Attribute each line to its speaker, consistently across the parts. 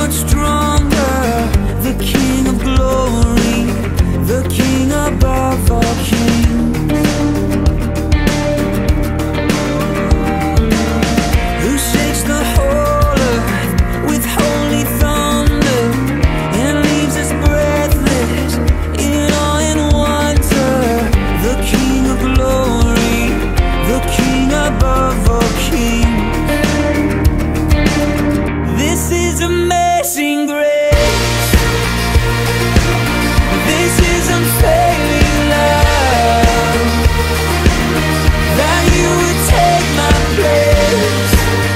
Speaker 1: much stronger, the King of glory, the King above all kings, who shakes the whole earth with holy thunder and leaves us breathless in awe and wonder. The King of glory, the King above all kings. This is amazing grace. This is unfailing love, that you would take my place,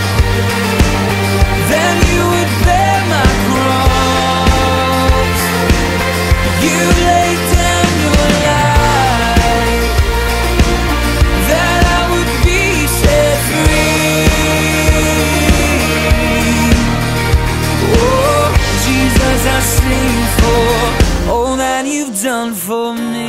Speaker 1: that you would bear my cross. You laid down your life, that I would be set free. Oh, Jesus, I sing for all that you've done for me.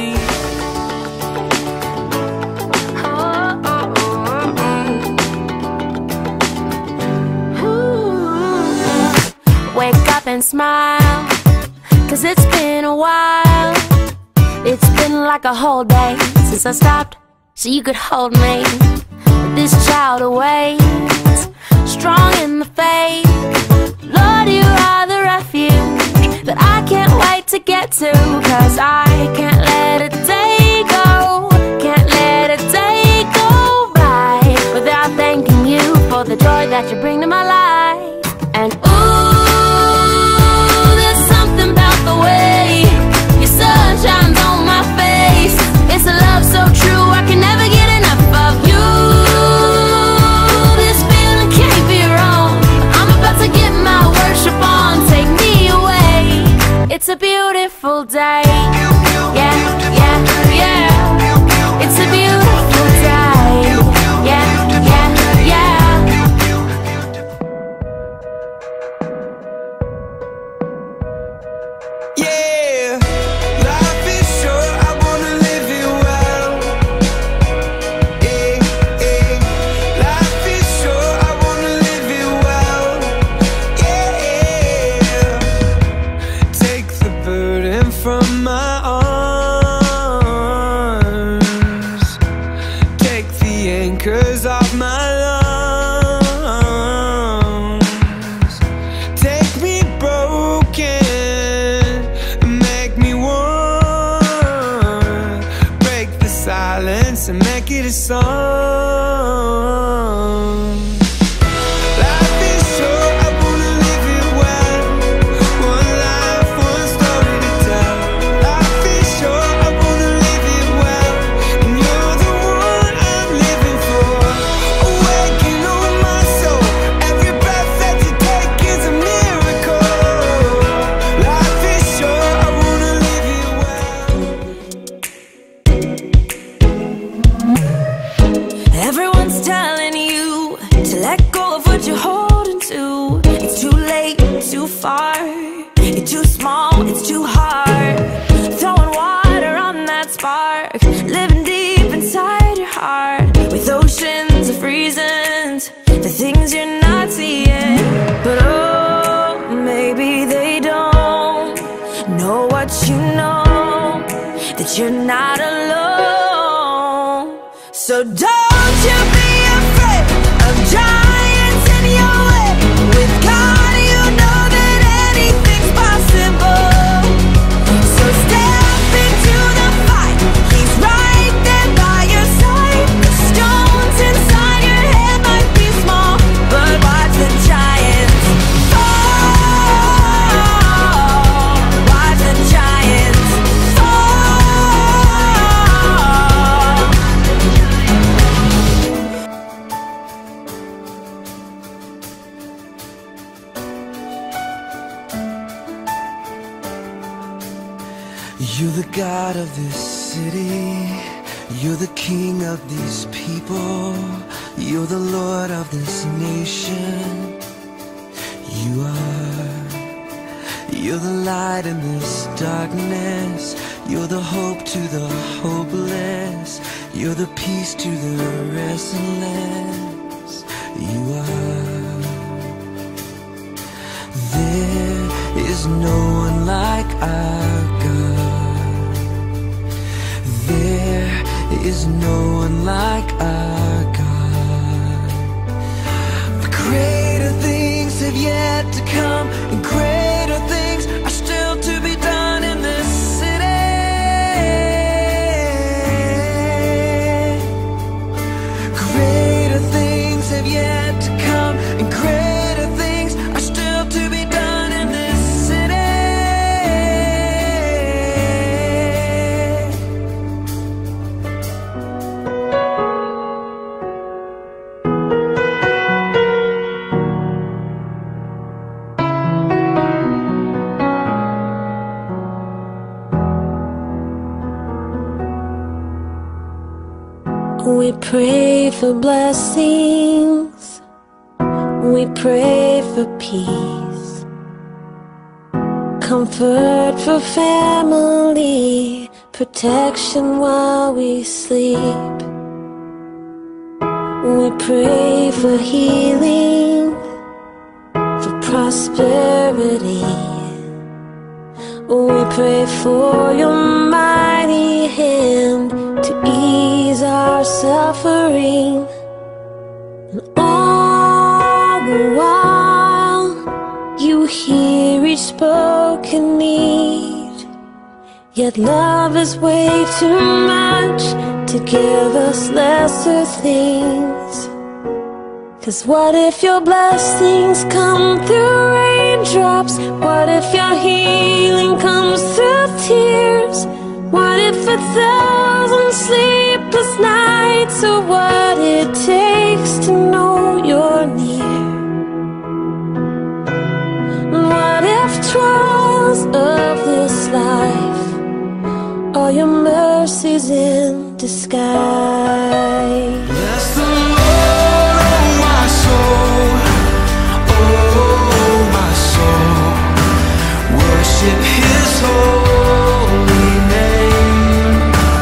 Speaker 2: Wake up and smile, 'cause it's been a while. It's been like a whole day since I stopped so you could hold me. But this child awaits, strong in the faith. Lord, you are the refuge that I can't wait to get to, 'cause I can't let a day go, can't let a day go by without thanking you for the joy that you bring to my life. And ooh, there's something about the way your sun shines on my face. It's a love so true, I can never get enough of you. This feeling can't be wrong. I'm about to get my worship on. Take me away. It's a beautiful day. Yeah, yeah, yeah. It's a beautiful day. Yeah, yeah, yeah.
Speaker 1: Yeah, life is short, I wanna live it well. Life is short, I wanna live it well. Yeah, take the burden from my arms, take the anchors off my lungs, take me broken, make me one, break the silence and make it a song. Life is short, I wanna live it well. One life, one story to tell. Life is short, I wanna live it well. And you're the one I'm living for. Awaken on my soul, every breath that you take is a miracle. Life is short, I wanna live it well. Everyone's telling you to let go of what you're holding to. It's too late, too far. You're too small, it's too hard. Throwing water on that spark, living deep inside your heart, with oceans of reasons, the things you're not seeing. But oh, maybe they don't know what you know, that you're not alone. So don't you be afraid of giants in your way. With God, you know that anything's possible. So step into the fight, He's right there by your side. The stones inside your head might be small, but watch the giants fall. Watch the giants fall. You're the God of this city, you're the King of these people, you're the Lord of this nation. You are. You're the light in this darkness, you're the hope to the hopeless, you're the peace to the restless. You are. There
Speaker 3: There's no one like our God. The greater things have yet to come, and greater things are still to be done in this city. Greater things have yet to come, and greater things are still to be done in this city.
Speaker 2: We pray for blessings, we pray for peace, comfort for family, protection while we sleep. We pray for healing, for prosperity. We pray for your mighty hand to ease our suffering. And all the while, you hear each spoken need. Yet love is way too much to give us lesser things. 'Cause what if your blessings come through raindrops? What if your healing comes through tears? What if 1,000 sleepless nights are what it takes to know you're near? What if trials of this life are your mercies in disguise?
Speaker 3: Bless the Lord, oh my soul, oh my soul, worship His holy name.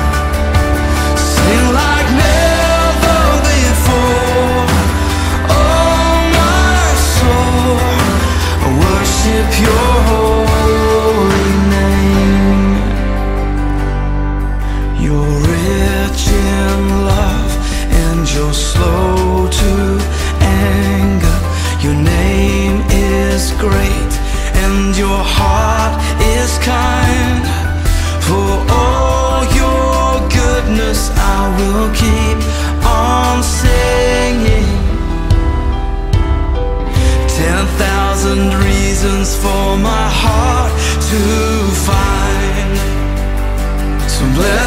Speaker 3: Sing like never before, oh my soul, worship Your holy name. You're rich in love and You're slow to anger. Your name is great and Your heart is kind. For all Your goodness I will keep on singing. 10,000 reasons for my heart to find. So bless